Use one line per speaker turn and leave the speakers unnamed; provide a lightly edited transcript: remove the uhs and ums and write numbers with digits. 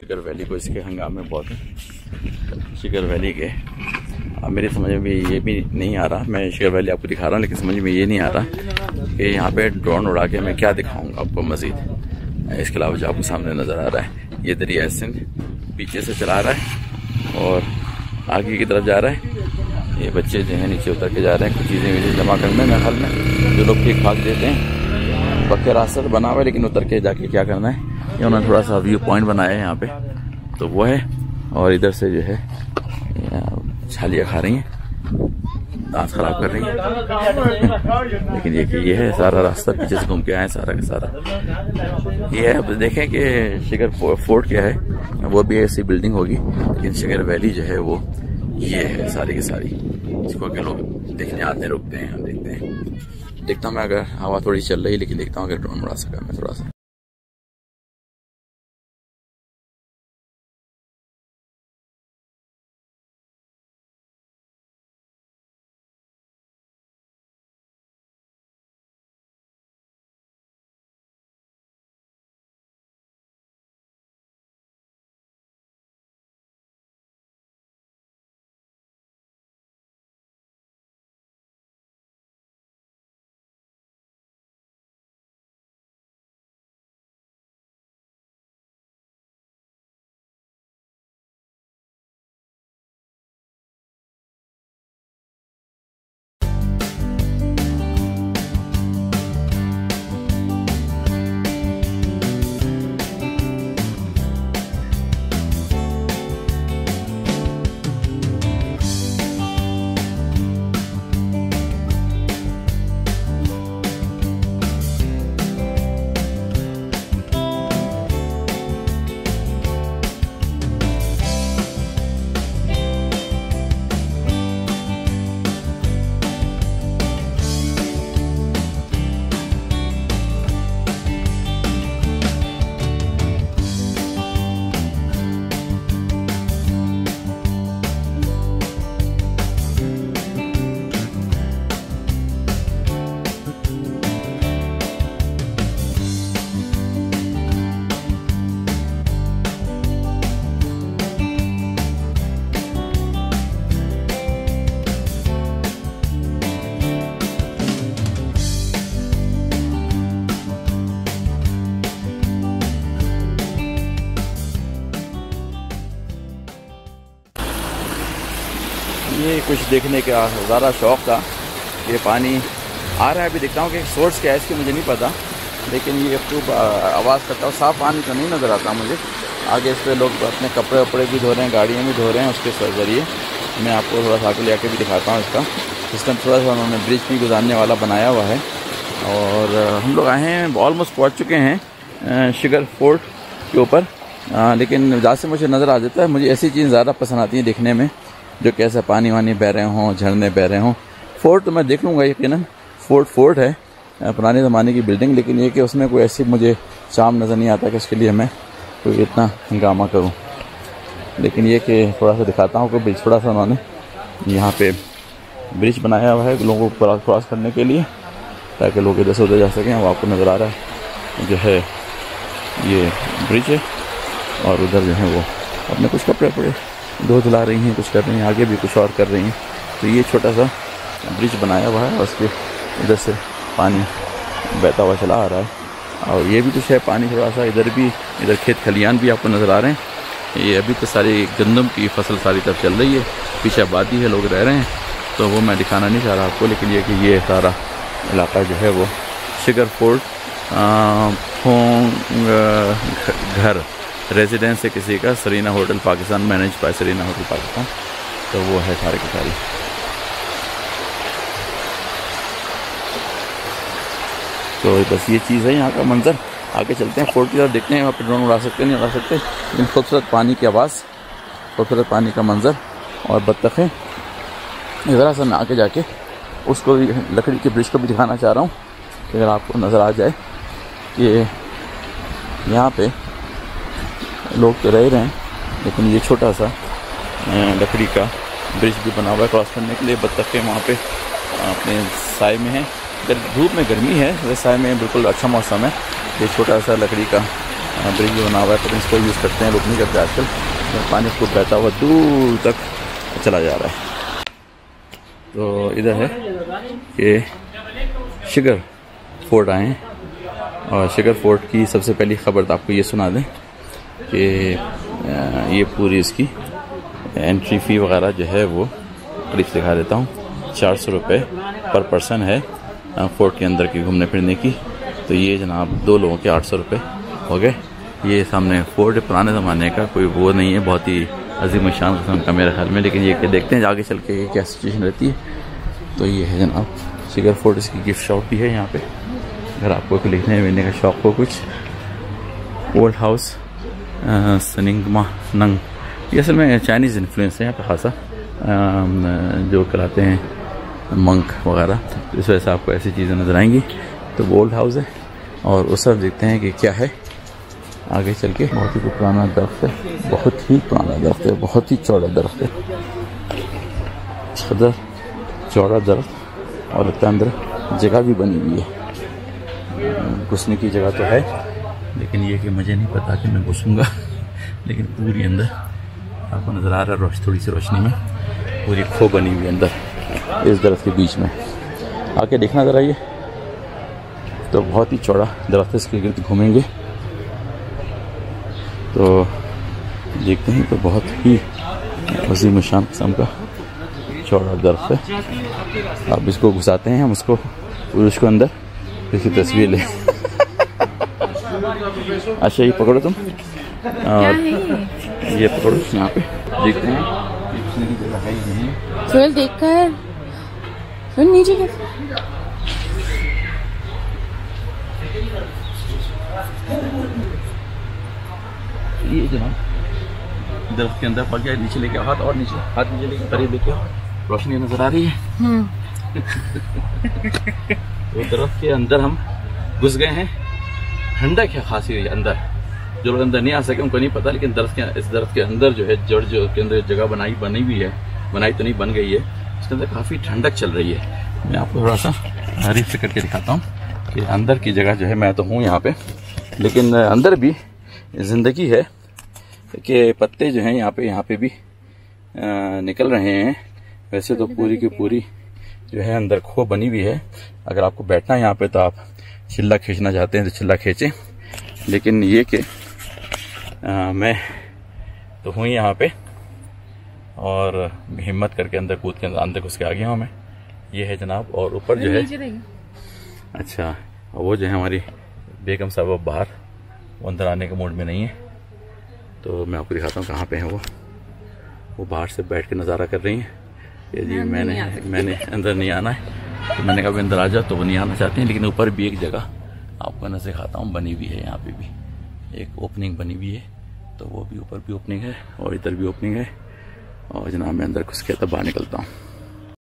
शिखर valley को इसके हंगामे बहुत है। शिखर वैली के अब मेरी समझ में ये भी नहीं आ रहा, मैं शिखर वैली आपको दिखा रहा हूँ लेकिन समझ में ये नहीं आ रहा कि यहाँ पे ड्रोन उड़ा के मैं क्या दिखाऊंगा आपको मजीद। इसके अलावा जो आपको सामने नज़र आ रहा है ये दरिया सिंध पीछे से चला रहा है और आगे की तरफ जा रहा है। ये बच्चे जो हैं नीचे उतर के जा रहे हैं कुछ चीज़ें जमा करने में, हल में जो लोग ठीक भाग देते हैं। पक्के रास्ता तो बना हुआ है लेकिन उतर के जाके क्या करना है, ये उन्होंने थोड़ा सा व्यू पॉइंट बनाया है यहाँ पे, तो वो है। और इधर से जो है छालियाँ खा रही हैं, दांत खराब कर रही हैं। लेकिन ये है सारा रास्ता, पीछे से घूम के आए सारा का सारा। ये है, अब देखें कि शिखर फोर्ट क्या है, वो भी ऐसी बिल्डिंग होगी लेकिन शिखर वैली जो है वो ये है सारी की सारी, जिसको के लोग देखने आते रुकते हैं। हम देखते हैं, देखता हूँ मैं, अगर हवा थोड़ी चल रही लेकिन देखता हूँ अगर ड्रोन उड़ा सका मैं थोड़ा सा। ये कुछ देखने का ज़्यादा शौक़ था। ये पानी आ रहा है, अभी देखता हूँ कि सोर्स क्या है इसकी मुझे नहीं पता, लेकिन ये खूब आवाज़ करता है। साफ़ पानी तो नहीं नज़र आता मुझे। आगे इस पर लोग अपने कपड़े वपड़े भी धो रहे हैं, गाड़ियाँ भी धो रहे हैं। उसके ज़रिए मैं आपको थोड़ा सा आगे ले आके भी दिखाता हूँ इसका सिस्टम। थोड़ा सा उन्होंने ब्रिज भी गुजारने वाला बनाया हुआ है। और हम लोग आए हैं, ऑलमोस्ट पहुँच चुके हैं शिखर फोर्ट के ऊपर, लेकिन ज़्यादा से मुझे नज़र आ जाता है। मुझे ऐसी चीज़ ज़्यादा पसंद आती है देखने में, जो कैसा पानी वानी बह रहे हों, झरने बह रहे हों। फोर्ट तो मैं देख लूँगा यकीनन, फोर्ट है पुराने ज़माने की बिल्डिंग, लेकिन ये कि उसमें कोई ऐसी मुझे चाम नज़र नहीं आता कि इसके लिए मैं कोई इतना हंगामा करूँ। लेकिन ये कि थोड़ा सा दिखाता हूँ कि ब्रिज, थोड़ा सा उन्होंने यहाँ पे ब्रिज बनाया हुआ है लोगों को क्रॉस करने के लिए, ताकि लोग इधर से उधर जा सकें। वो आपको नज़र आ रहा है जो है ये ब्रिज है, और उधर जो है वो अपने कुछ कपड़े वपड़े धो धुला रही हैं, कुछ कर रही हैं, आगे भी कुछ और कर रही हैं। तो ये छोटा सा ब्रिज बनाया हुआ है और उसके इधर से पानी बहता हुआ चला आ रहा है। और ये भी कुछ है पानी थोड़ा सा, इधर भी, इधर खेत खलियान भी आपको नज़र आ रहे हैं। ये अभी तो सारी गंदम की फसल सारी तरफ चल रही है, पीछे आबादी है, लोग रह रहे हैं, तो वो मैं दिखाना नहीं चाह रहा आपको। लेकिन ये कि ये सारा इलाका जो है वो शिखर फोर्ट घर रेजिडेंस है किसी का, Serena hotel Pakistan, manage by Serena hotel Pakistan, तो वो है सारे के सारे। तो बस ये चीज़ है यहाँ का मंजर। आगे चलते हैं फोर्ट की तरफ, देखते हैं वहाँ पर ड्रोन उड़ा सकते नहीं उड़ा सकते, लेकिन खूबसूरत पानी की आवाज़, खूबसूरत पानी का मंजर और बत्तखें। ज़रा सा मैं आगे जाके उसको भी, लकड़ी के ब्रिज को भी दिखाना चाह रहा हूँ, अगर आपको नज़र आ जाए कि यहाँ पे लोग तो रह रहे हैं, लेकिन ये छोटा सा लकड़ी का ब्रिज भी बना हुआ है क्रॉस करने के लिए। बत्तखें वहाँ पे अपने साए में हैं, धूप में गर्मी है, वैसे साए में बिल्कुल अच्छा मौसम है। ये छोटा सा लकड़ी का ब्रिज भी बना हुआ है, पर इसको यूज़ करते हैं लोग, नहीं करते आजकल। पानी खूब बहता हुआ दूर तक चला जा रहा है। तो इधर है कि शुगर फोर्ट आए हैं, और शुगर फोर्ट की सबसे पहली खबर तो आपको ये सुना दें कि ये पूरी इसकी एंट्री फ़ी वगैरह जो है वो करीब दिखा देता हूँ, 400 रुपये पर पर्सन है फोर्ट के अंदर की घूमने फिरने की। तो ये जनाब 2 लोगों के 800 रुपये हो गए। ये सामने फोर्ट पुराने ज़माने का, कोई वो नहीं है, बहुत ही अजीम शान किस्म का मेरे ख्याल में, लेकिन ये देखते हैं आगे चल के क्या सिचुएशन रहती है। तो ये है जनाब शुगर फोर्ट, इसकी गिफ्ट शॉप भी है यहाँ पे, अगर आपको लिखने मिलने का शौक़ हो कुछ। ओल्ड हाउस सनिंगमा नंग, ये असल में चाइनीज़ इन्फ्लुएंस है यहाँ पे खासा, जो कराते हैं मंक वगैरह, तो इस वजह से आपको ऐसी चीज़ें नज़र आएंगी। तो वो ओल्ड हाउस है, और उस तरफ देखते हैं कि क्या है आगे चल के। बहुत ही पुराना दरख्त है, बहुत ही पुराना दरख्त है, बहुत ही चौड़ा दरख्त है, सदर चौड़ा दरख्त, और लगता है अंदर जगह भी बनी हुई है, घुसने की जगह तो है, लेकिन ये कि मुझे नहीं पता कि मैं घुसूँगा। लेकिन पूरी अंदर आपको नज़र आ रहा है थोड़ी सी रोशनी में, पूरी खो बनी हुई अंदर इस दरख्त के बीच में। आके देखना ज़रा ये, तो बहुत ही चौड़ा दरख्त, इसके गिर्द घूमेंगे तो देखते हैं, तो बहुत ही अजीम शान किस्म का चौड़ा दरख्त है। अब इसको घुसाते हैं हम उसको पुरुष को अंदर, इसकी तस्वीर ले। अच्छा ये पकड़ो तुम, और ये पकड़ो, यहाँ पे देखते हैं की जगह है ही नहीं।
सुहेल देख कर, सुन नीचे के
ये जनाब दरख्त के अंदर पड़ गया, नीचे लेके हाथ, और नीचे हाथ नीचे लेके करीब लेके, रोशनी नजर आ रही है। तो दरख्त के अंदर हम घुस गए हैं। ठंडक है खासी हुई अंदर, जो लोग अंदर नहीं आ सके उनको नहीं पता, लेकिन इस दरख्त के अंदर जो है जड़ जो के अंदर जगह बनी हुई है, बनाई तो नहीं बन गई है, उसके अंदर काफ़ी ठंडक चल रही है। मैं आपको थोड़ा सा रिफ्ट करके दिखाता हूँ कि अंदर की जगह जो है, मैं तो हूँ यहाँ पे, लेकिन अंदर भी ज़िंदगी है कि पत्ते जो हैं यहाँ पे भी निकल रहे हैं। वैसे तो पूरी की पूरी जो है अंदर खो बनी हुई है। अगर आपको बैठना है यहाँ पे तो आप चिल्ला खींचना चाहते हैं तो चिल्ला खींचें, लेकिन ये कि मैं तो हूँ यहाँ पे, और हिम्मत करके अंदर कूद के अंदर घुस के आ गया हूँ मैं। ये है जनाब, और ऊपर जो है, अच्छा वो जो है हमारी बेगम साहब बाहर, वो अंदर आने के मूड में नहीं है, तो मैं आपको दिखाता हूँ कहाँ पे हैं वो बाहर से बैठ के नज़ारा कर रही हैं कि जी मैंने अंदर नहीं आना है। तो मैंने कहा अंदर आ जाओ, तो वो नहीं आना चाहते हैं। लेकिन ऊपर भी एक जगह आपको नजर दिखाता हूँ बनी हुई है, यहाँ पे भी एक ओपनिंग बनी हुई है, तो वो भी ऊपर भी ओपनिंग है और इधर भी ओपनिंग है। और जनाब मैं अंदर घुस के तब बाहर निकलता हूँ।